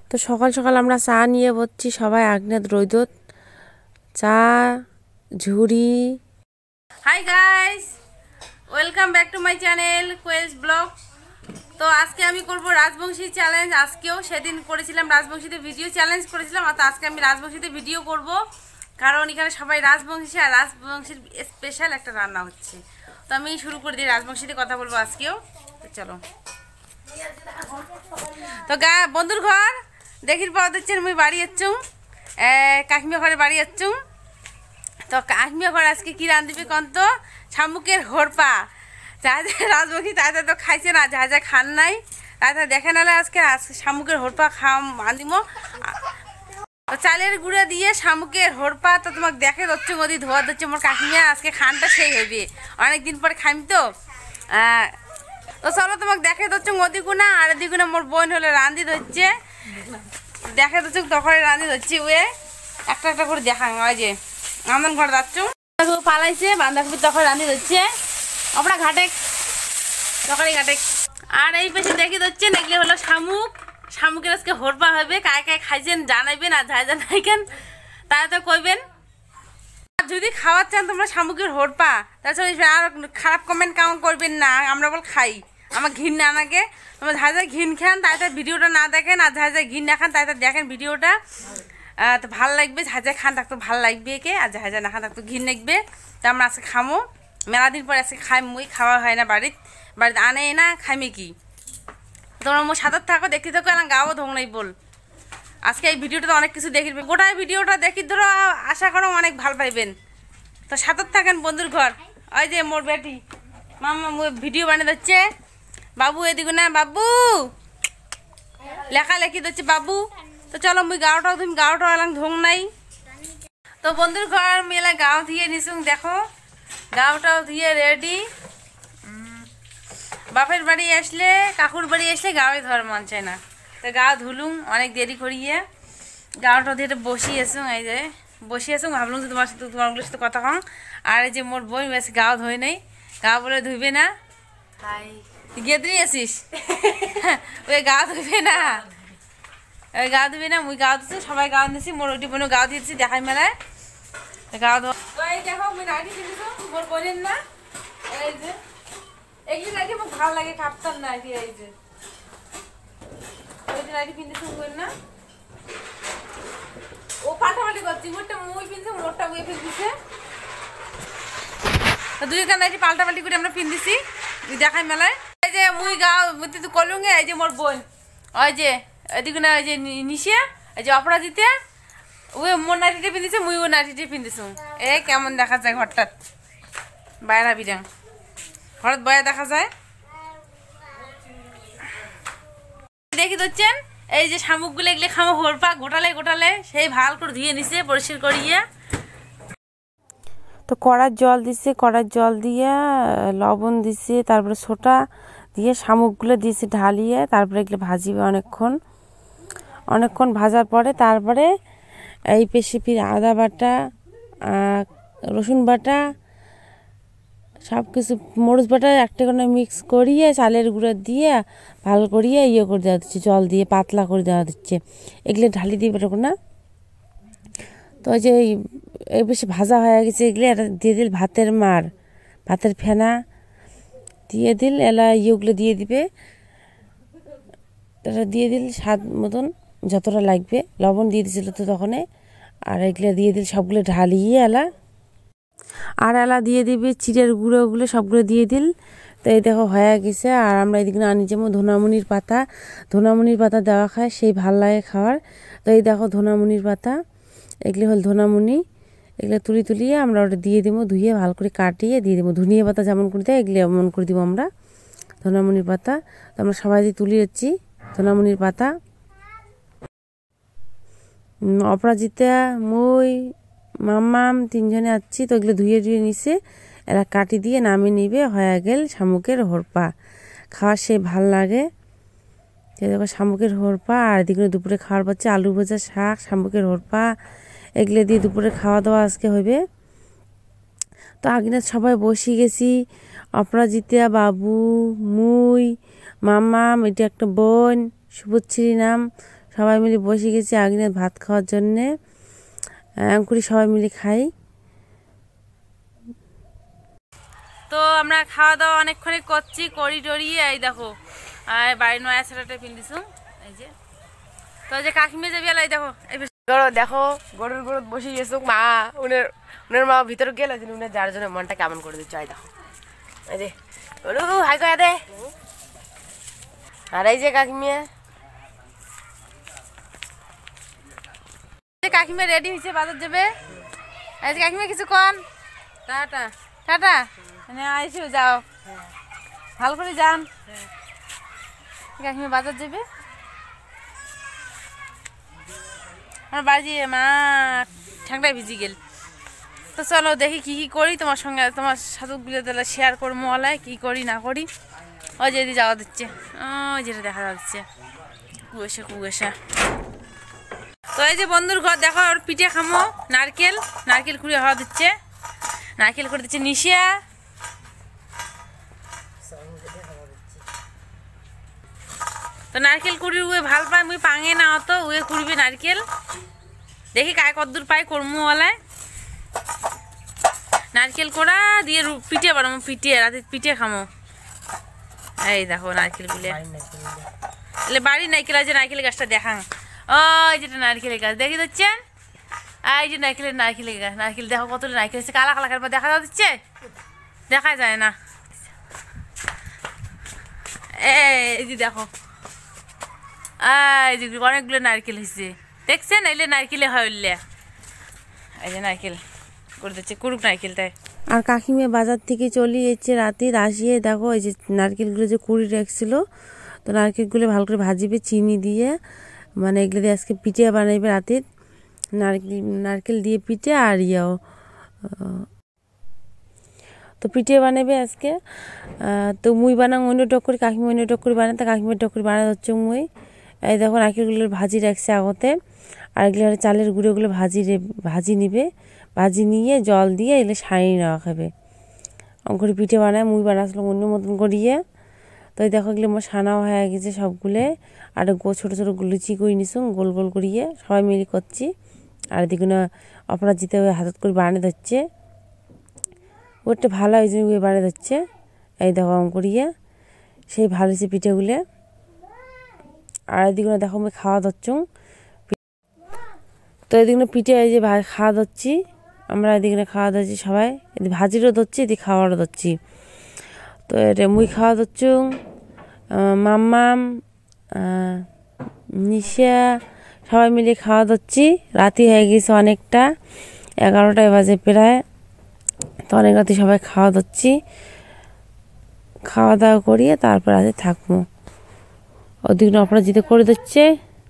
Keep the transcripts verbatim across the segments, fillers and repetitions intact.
তো সকাল সকাল আমরা চা নিয়ে বসছি সবাই আগ্নেত রোদত চা ঝুড়ি। Hi guys, welcome back to my channel Koyel's blog. তো আজকে আমি করব রাজবংশী চ্যালেঞ্জ। আজকেও সেদিন করেছিলাম রাজবংশীতে ভিডিও চ্যালেঞ্জ করেছিলাম, আর আজকে আমি রাজবংশীতে ভিডিও করব, কারণ এখানে সবাই রাজবংশী আর রাজবংশীর স্পেশাল একটা রান্না হচ্ছে। তো আমি শুরু করে দিই, রাজবংশীতে কথা বলবো আজকেও। তো চলো। তো গা বন্ধুর ঘর দেখির পাওয়া দিচ্ছেন, মুই বাড়ি যাচ্ছুম, কাকিমিয়া ঘরে বাড়ি যাচ্ছুম। তো কাকিমিয়া ঘরে আজকে কি রাঁধবি কন তো? শামুকের হরপা। যা যা রাজবংশী তাই তো খাইছে না, যা যা খান নাই তাই তা দেখে নালে আজকে শামুকের হরপা খাওয়া আনিম। চালের গুঁড়া দিয়ে শামুকের হরপা তো তোমাকে দেখে দচ্ছে ওদি ধোয়া দিচ্ছে মোর কাকিমিয়া। আজকে খানটা সেই হবে, অনেকদিন পরে খাইম তো। তো চলো তোমাকে দেখে দচ্ছে ওদিকুনা, আর এদিকুনা মোর বোন হলে রাঁধি ধরছে, দেখে দচ্ছে তখন রাঁধি ধরছি। ওয়ে একটা একটা করে দেখা হয় যে রান্ধন ঘর যাচ্ছ পালাইছে বাঁধাকপি তখন রাঁধি ধরছে আমরা ঘাটে তরকারি ঘাটে। আর এই পাশে দেখি ধরছেন এগুলো হলো শামুক। শামুকের আজকে হরপা হবে, কায় কায় খাইছেন জানাইবেন, আর যাই জানাইকেন তাই তো কইবেন। যদি খাওয়ার চান তোমরা শামুকের হরপা, তাছাড়া আর খারাপ কমেন্ট কেমন করবেন না। আমরা বল খাই, আমার ঘিন না নাগে। তোমরা যাই যাই ঘিন খান তাই তাই ভিডিওটা না দেখেন, আর যাই যাই ঘিন না খান তাই তাই দেখেন ভিডিওটা। তো ভাল লাগবে, যাই যাই খান থাকতো ভাল লাগবে কে, আর যাই যাই না খান থাকতো ঘিন লাগবে। তো আমরা আজকে খামো, মেলা দিন পরে আজকে খাই। মুই খাওয়া হয় না বাড়িতে, বাড়িতে আনে না খাইমে কি। তোমরা মোর সাথে থাকো, দেখতে থাকো, এলাম গাও ধোং নাই বল। আজকে এই ভিডিওটা অনেক কিছু দেখি, গোটা ভিডিওটা দেখি ধরো, আশা করো অনেক ভাল পাইবেন। তো সাথে থাকেন বন্ধুর ঘর। ওই যে মোর বেটি মামা ভিডিও বানিয়ে দিচ্ছে, বাবু এদিকে না, বাবু লেখা লেখি দিচ্ছে বাবু। তো চলো মুই গাওটাও তুমি গাওটাও এলাম ধোং নাই। তো বন্ধুর ঘর মেলা গাও ধুয়ে নিছুং, দেখো গাওটাও ধুয়ে রেডি। বাপের বাড়ি আসলে কাকুর বাড়ি আসলে গাওয়ে ধর মন চায় না, তো গাও ধুলুম অনেক দেরি করিয়ে। গাওটা দিয়ে বসিয়েছুং, এই যে বসিয়েছুং, ভাবলুম যে তোমার সাথে তোমারগুলোর সাথে কথা কম। আর এই যে মোর বই বেশি গাও ধুই নেই, গাও বলে ধুইবে না। গিয়ে দিয়ে আসিস ওই গাও ধুইবে না, ওই গাও ধুবি না। মুই গাও দিচ্ছি, সবাই গাও দিচ্ছি, মোর ওইটি বোনও গাও দিয়েছি দেখাই মেলায় গাও ধো। এই দেখো মুই নাইটি কিনেছো মোর বোনের না, এই যে এগুলি নাইটি আমার ভালো লাগে, কাপ্তান নাইটি। এই যে ওই যে নাইটি কিনেছো বোন না, ও পাল্টাপাল্টি করছি, মোরটা মুই পিনছে মোরটা মুই পিন দিছে। তো দুই কান নাইটি পাল্টাপাল্টি করে আমরা পিন দিছি দেখাই মেলায়। এই যে মুই গাও মুই তো কলুঙ্গে, এই যে মোর বোন ওই যে এদিকে না, ওই যে নিশে এই যে অপরাজিতে ওই মোর নাইটিটা পিন্ধিছে, মুই ও নাইটিটা পিন্ধিছো। এ কেমন দেখা যায় ঘরটাত বাইরা বিরাং ঘরত বয়া দেখা যায়। দেখি দিচ্ছেন এই যে শামুকগুলো এগুলো খামো হরপা গোটালে গোটালে সেই ভাল করে ধুয়ে নিছে পরিষ্কার করিয়ে। তো কড়ার জল দিছে, কড়ার জল দিয়ে লবণ দিছে, তারপরে সোটা দিয়ে শামুকগুলো দিয়েছে ঢালিয়ে, তারপরে এগুলো ভাজিবে অনেকক্ষণ। অনেকক্ষণ ভাজার পরে তারপরে এই পেশি ফির আদা বাটা, রসুন বাটা, সব কিছু মরিচ বাটা একটা করে মিক্স করিয়ে চালের গুঁড়ো দিয়ে ভালো করিয়ে ইয়ে করে দেওয়া দিচ্ছে, জল দিয়ে পাতলা করে দেওয়া দিচ্ছে। এগুলো ঢালি দিয়ে বেরোবো না। তো ওই যে এই বেশি ভাজা হয়ে গেছে, এগুলো এটা দিয়ে দিল ভাতের মার, ভাতের ফেনা দিয়ে দিল, এলা ইয়েগুলো দিয়ে দিবে, এটা দিয়ে দিল স্বাদ মতন যতটা লাগবে, লবণ দিয়ে দিছিল তো তখন। আর এগুলো দিয়ে দিল সবগুলো ঢালিয়ে এলা, আর এলা দিয়ে দিবে চিড়ের গুঁড়োগুলো সবগুলো দিয়ে দিল। তো এই দেখো হয়ে গেছে। আর আমরা এদিকে আনি যেমন ধনামনির পাতা, ধনামনির পাতা দেওয়া খায় সেই ভাল লাগে খাওয়ার। তো এই দেখো ধনামনির পাতা, এগুলি হল ধনামনি, এগুলো তুলি তুলিয়ে আমরা ওটা দিয়ে দিব, ধুয়ে ভালো করে কাটিয়ে দিয়ে দেবো। ধনিয়া পাতা যেমন করে দেয় এগুলো এমন করে দিব আমরা ধনামনির পাতা। তো আমরা সবাই দিয়ে তুলে যাচ্ছি ধনামনির পাতা। অপরাজিতা মুই মাম্মাম তিনজনে আসছি, তো এগুলো ধুয়ে ধুয়ে নিছে, এরা কাটি দিয়ে নামিয়ে নিবে, হয়ে গেল শামুকের হরপা। খাওয়ার সে ভাল লাগে। দেখো শামুকের হরপা। আর এদিকে দুপুরে খাওয়ার পাচ্ছে আলু ভাজা, শাক, শামুকের হরপা, এগুলো দিয়ে দুপুরে খাওয়া দাওয়া আজকে হবে। তো আগিনা সবাই বসে গেছি, অপরাজিতা, বাবু, মুই, মাম্মাম, এটা একটা বোন শুভশ্রী নাম, সবাই মিলে বসে গেছি আগুনে ভাত খাওয়ার জন্যে। করে সবাই মিলে খাই। তো আমরা খাওয়া দাওয়া অনেকক্ষণই করছি, করি টরি। এই দেখো আর বাড়ির নয়া ছেলেটা পিন্দিছু এই যে। তো যে কাকিমে যাবি এই দেখো এই দেখো গরুর গরুর বসে গেছো মা, উনের উনের মা ভিতরে গেল উনের যার জন্য মনটা কেমন করে দিচ্ছে। এই দেখো এই যে গরু হাই কয়া দে। আর এই যে কাকিমে কাকিমা রেডি হয়েছে বাজার যাবে। এই যে কাকিমা কিছু কন। টাটা টাটা আইসো, যাও ভালো করে যান। কাকিমা বাজার যাবে। আমার বাড়ি মা ঠান্ডায় ভিজি গেল। তো চলো দেখি কি কি করি, তোমার সঙ্গে তোমার সাধুগুলো তাহলে শেয়ার করবো ওলায় কি করি না করি। ওই যে যাওয়া দিচ্ছে, ওই যেটা দেখা যাচ্ছে কুয়াশা কুয়াশা। তো এই যে বন্ধুর ঘর দেখো, ওর পিঠে খামো নারকেল নারকেল কুড়ি হওয়া দিচ্ছে, নারকেল করে দিচ্ছে নিশিয়া। তো নারকেল কুড়ি উয়ে ভাল পাই মুই পাঙে না অত উয়ে কুড়বি নারকেল। দেখি কায় কদ্দূর পাই করমু ওলায়। নারকেল কোড়া দিয়ে পিঠে বানাবো, পিঠে রাতে পিঠে খামো। এই দেখো নারকেল গুলে এলে বাড়ি নারকেল আছে, নারকেল গাছটা দেখাং। ওই যেটা নারকেলের গাছ দেখি দিচ্ছেন, এই যে নারকেলের নারকেলের গাছ। নারকেল দেখো কত নারকেল আছে, কালা কালা কারবার দেখা যাচ্ছে, দেখা যায় না। এই যে দেখো এই যে অনেকগুলো নারকেল হয়েছে দেখছেন, এলে নারকেলে হয় উঠলে। এই যে নারকেল করে দিচ্ছে কুরুক নারকেলটাই। আর কাকিমা বাজার থেকে চলে এসেছে রাতে, আসিয়ে দেখো এই যে নারকেলগুলো যে কুড়ি রাখছিল, তো নারকেলগুলো ভালো করে ভাজিবে চিনি দিয়ে, মানে এগুলো দিয়ে আজকে পিঠে বানাইবে রাতে। নারকেল নারকেল দিয়ে পিঠে আর ইয়েও তো পিঠে বানাবে আজকে। তো মুই বানাং অন্য টক্করি, কাকিমা অন্য টক্করি বানায়, তা কাকিমার টক্করি বানা হচ্ছে মুই। এই দেখো নারকেলগুলো ভাজি রাখছে আগতে, আর এগুলো চালের গুঁড়োগুলো ভাজি ভাজি নিবে, ভাজি নিয়ে জল দিয়ে এগুলো সানিয়ে নেওয়া খাবে। করে পিঠে বানায় মুই বানাচ্ছিলাম অন্য মতন করিয়ে। তো এই দেখো এগুলো আমার সানাও হয়ে গেছে সবগুলো, আর গো ছোটো ছোটো লুচি করে নিছুন গোল গোল করিয়ে সবাই মিলে করছি। আর এদিকে না অপরাজিতে হাতত করে বানিয়ে দিচ্ছে, ওটা ভালো ওই জন্য বানিয়ে দিচ্ছে। এই দেখো আম করিয়ে সেই ভালো হয়েছে পিঠেগুলো। আর এদিকে দেখো আমি খাওয়া দিচ্ছি, তো এদিকে পিঠে এই যে খাওয়া দিচ্ছি আমরা, এদিকে খাওয়া দিচ্ছি সবাই, এদিকে ভাজিরও দিচ্ছি এদিকে খাওয়ারও দিচ্ছি। তো এটা মুই খাওয়া দিচ্ছি, মাম্মাম নিশা সবাই মিলে খাওয়া দিচ্ছি। রাতি হয়ে গেছে অনেকটা, এগারোটায় বাজে প্রায়। তো অনেক রাতে সবাই খাওয়া দিচ্ছি, খাওয়া দাওয়া করিয়ে তারপর রাতে থাকবো। ওদিকে অপরাজিতে করে দিচ্ছে।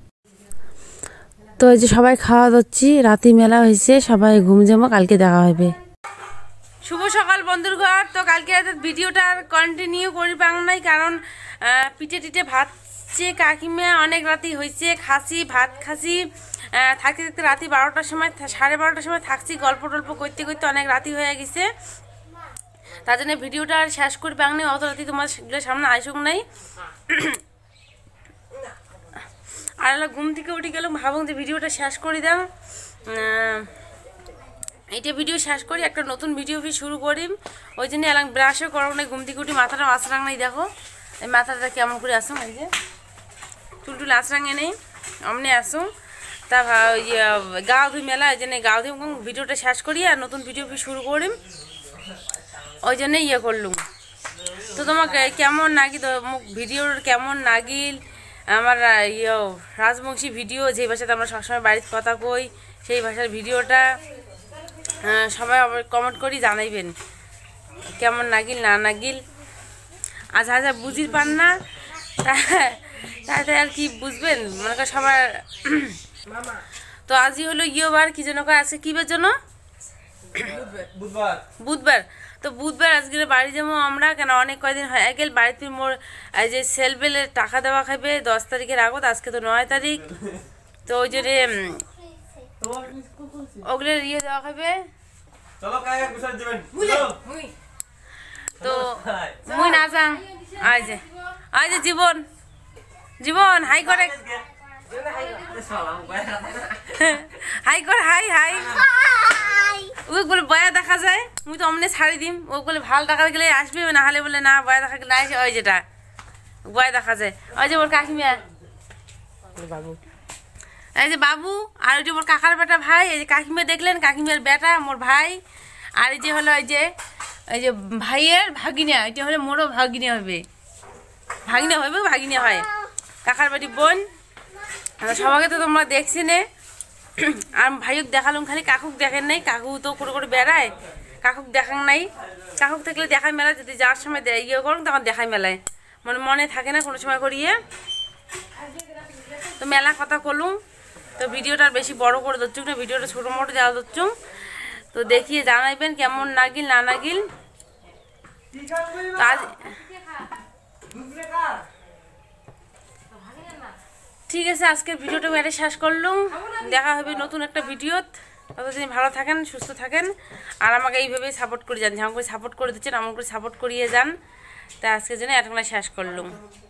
তো এই যে সবাই খাওয়া দিচ্ছি, রাতি মেলা হয়েছে, সবাই ঘুম যাবো, কালকে দেখা হবে। শুভ সকাল বন্ধুর ঘর। তো কালকে ভিডিওটা আর কন্টিনিউ করি পাং নাই, কারণ পিঠে টিটে ভাতছে কাকিমা, অনেক রাতি হয়েছে খাসি ভাত খাসি থাকতে থাকতে রাতি বারোটার সময় সাড়ে বারোটার সময় থাকছি, গল্প টল্প করতে করতে অনেক রাতি হয়ে গেছে। তার জন্য ভিডিওটা আর শেষ করি পাং নাই, অত রাতি তোমার সামনে আইসুক নাই। আর ঘুম থেকে উঠে গেলাম, ভাবুন যে ভিডিওটা শেষ করে দাম, এইটা ভিডিও শেষ করি একটা নতুন ভিডিও ফি শুরু করি। ওই জন্য এলাম ব্রাশও করো নাই, ঘুম থেকে উঠি মাথাটা আঁচড়াং নাই। দেখো এই মাথাটা কেমন করে আসুন, এই যে চুলটুল আঁচড়াঙে নেই অমনি আসুন। তা গা ধুই মেলা, ওই জন্য গা ধুই ভিডিওটা শেষ করি আর নতুন ভিডিও ফি শুরু করি, ওই জন্যে ইয়ে করলুম। তো তোমাকে কেমন নাকি ভিডিওর কেমন নাগিল আমার ইয়ে রাজবংশী ভিডিও, যে ভাষাতে আমরা সবসময় বাড়িতে কথা কই সেই ভাষার ভিডিওটা সবাই আবার কমেন্ট করি জানাইবেন কেমন নাগিল না নাগিল। আজ হাজার বুঝির পান না তাই আর কি বুঝবেন মনে কর সবার। তো আজই হলো ইয়েবার কি যেন আছে কিবার জন্য বুধবার বুধবার তো বুধবার আজকে বাড়ি যাবো আমরা, কেন অনেক কয়দিন হয়ে গেল বাড়িতে মোর এই যে সেলবেলের টাকা দেওয়া খাবে দশ তারিখের আগত, আজকে তো নয় তারিখ। তো ওই জন্য ওগুলোর ইয়ে দেওয়া খাবে। তো মুই না যাং, আই যে আই যে জীবন জীবন হাই করে হাই কর হাই হাই ওই বলে বয়া দেখা যায় মুই তো অমনে ছাড়ি দিম ও বলে ভাল দেখা গেলে আসবে না হলে বলে না বয়া দেখা গেলে আসে ওই যেটা বয়া দেখা যায় ওই যে ওর কাকিমা বাবু এই যে বাবু আর ওই যে ওর কাকার বেটা ভাই এই যে কাকিমা দেখলেন কাকিমার বেটা মোর ভাই আর এই যে হলো এই যে এই যে ভাইয়ের ভাগিনা এটা হলে মোরও ভাগিনা হবে ভাগিনা হবে ভাগিনা হয় কাকার বাড়ি বোন সবাইকে তো তোমরা দেখছি নে আর ভাইক দেখালাম খালি কাকুক দেখেন নাই কাকু তো করে করে বেড়ায় কাকুক দেখান নাই কাকুক থাকলে দেখাই মেলায় যদি যাওয়ার সময় ইয়ে করুন তখন দেখাই মেলায় মানে মনে থাকে না কোনো সময় করিয়ে তো মেলা কথা করলুম তো ভিডিওটা বেশি বড় করে দিচ্ছুক না ভিডিওটা ছোটো মোটো যাওয়া দিচ্ছুম তো দেখিয়ে জানাইবেন কেমন নাগিল না নাগিল আজ ঠিক আছে আজকের ভিডিওটা মেরে শেষ করলুম দেখা হবে নতুন একটা ভিডিওত ততদিন ভালো থাকেন সুস্থ থাকেন আর আমাকে এইভাবেই সাপোর্ট করে যান যেমন করে সাপোর্ট করে দিচ্ছেন এমন করে সাপোর্ট করিয়ে যান তা আজকের জন্য এতক্ষণ শেষ করলুম।